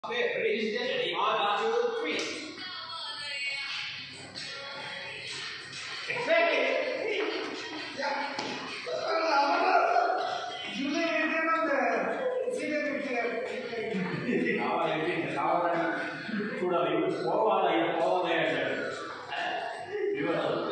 Okay, ready? Ready. 1, 2, 3. చూడాలి పోవాలి పోవాలి అంటే